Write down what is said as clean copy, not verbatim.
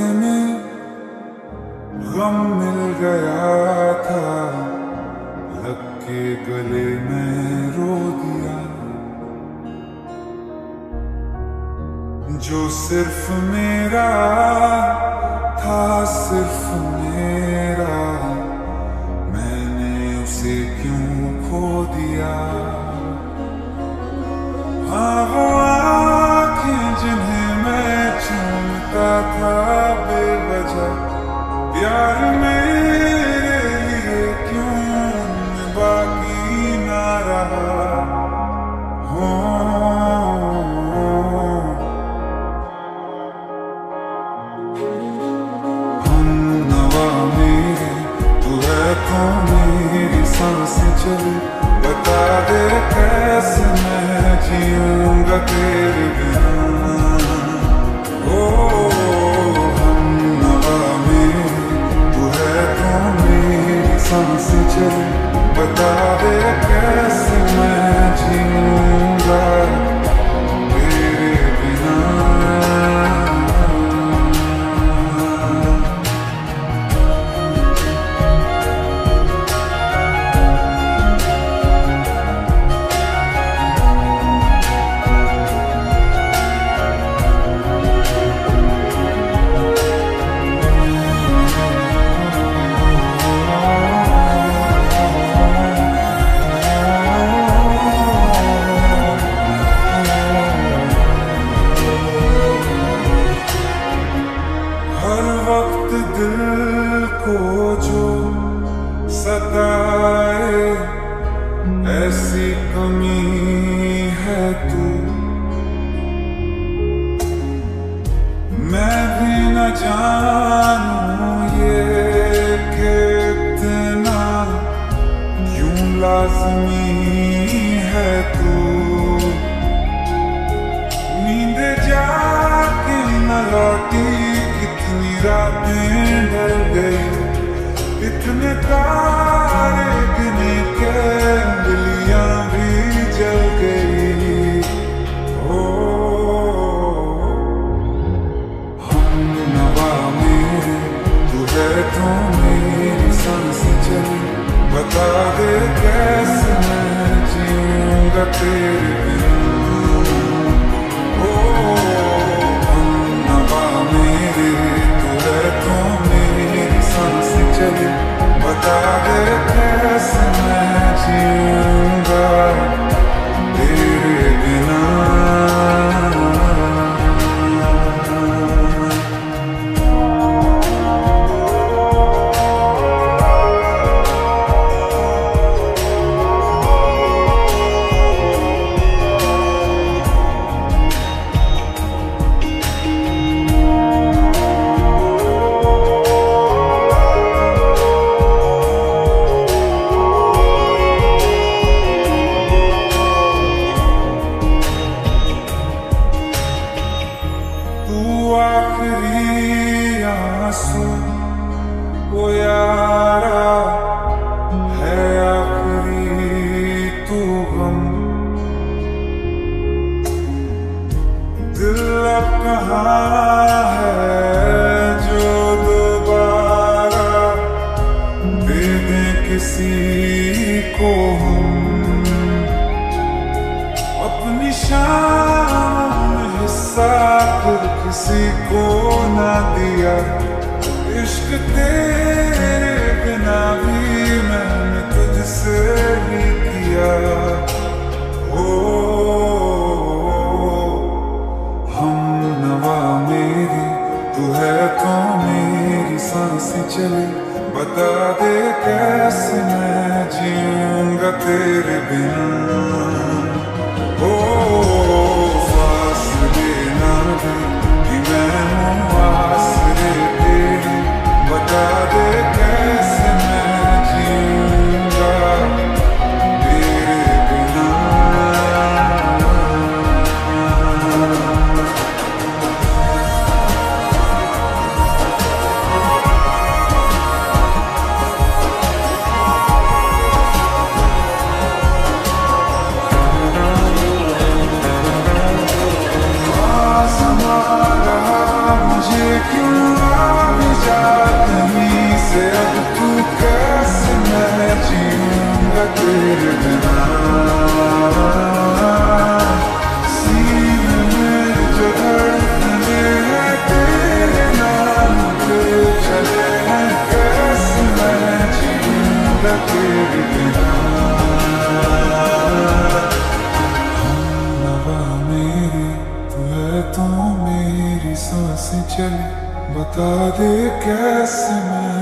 में गम मिल गया था, लग के गले में रो दिया। जो सिर्फ मेरा था, सिर्फ मेरा, मैंने उसे क्यों खो दिया। हाँ वो आँखें जिन्हें मैं चूमता था बेवजह, प्यार मेरे लिए क्यों बाकी ना रहा। हो हम नवा मेरे, तू है तो मेरी सांसें चले, बता दे कैसे मैं जीऊंगा तेरे बिना। ओ हम नवा मेरे, तू है तो मेरी सांसें चले, बता दे कैसे मैं जीऊंगा तेरे बिना। हर वक्त दिल को जो सताए, ऐसी कमी है तू। मैं भी न जानूं ये कि इतना क्यों लाज़मी है तू। नींद जाके न लौटी, कितनी रातें ढल गई, इतने तारे गिने के अंगलियां भी जल गई। ओ हम नवा मेरे, तू है तो मेरी सांसें चले, बता दे कैसे मैं जीऊंगा तेरे बिना। चले, बता दे कैसे मैं जीऊंगा तेरे बिना। आखिरी आंसू वो यारा है, आखिरी तू गम। दिल अब कहाँ है जो दोबारा दे दे किसी को हम। अपनी शान में हिस्सा किसी को ना दिया, इश्क तेरे बिना भी मैंने तुझसे ही किया। ओ हम नवा मेरी, तू है तो मेरी सांसें चले, बता दे कैसे मैं जीऊंगा तेरे बिना। ओ फासले ना दे कि मैं हूँ आसरे तेरी, बता दे कैसे मैं जीऊंगा तेरे बिना। तेरे बिना। सीने में जो धड़कने हैं तेरे नाम पे चले हैं, कैसे मैं जीऊंगा तेरे बिना। हमनवा मेरी तू है तो मेरी सांसें चले, बता दे कैसे मैं